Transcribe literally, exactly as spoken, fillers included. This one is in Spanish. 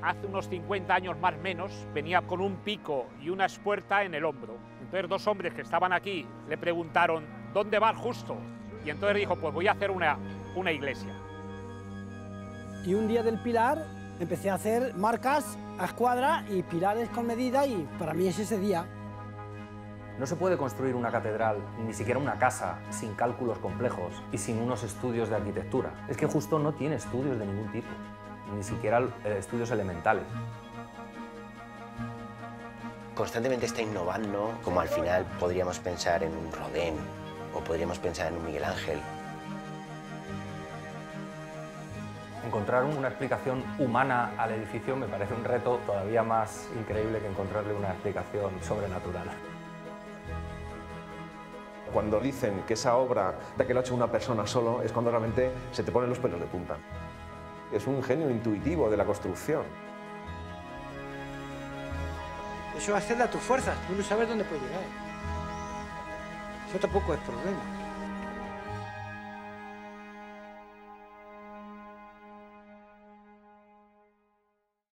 hace unos cincuenta años más o menos, venía con un pico y una espuerta en el hombro. Entonces dos hombres que estaban aquí le preguntaron, ¿dónde vas justo? Y entonces dijo, pues voy a hacer una, una iglesia. Y un día del pilar empecé a hacer marcas a escuadra y pilares con medida y para mí es ese día. No se puede construir una catedral, ni siquiera una casa, sin cálculos complejos y sin unos estudios de arquitectura. Es que justo no tiene estudios de ningún tipo, ni siquiera estudios elementales. Constantemente está innovando, como al final podríamos pensar en un Rodin o podríamos pensar en un Miguel Ángel. Encontrar una explicación humana al edificio me parece un reto todavía más increíble que encontrarle una explicación sobrenatural. Cuando dicen que esa obra de que lo ha hecho una persona solo, es cuando realmente se te ponen los pelos de punta. Es un genio intuitivo de la construcción. Eso accede a tus fuerzas, tú no sabes dónde puedes llegar. Eso tampoco es problema.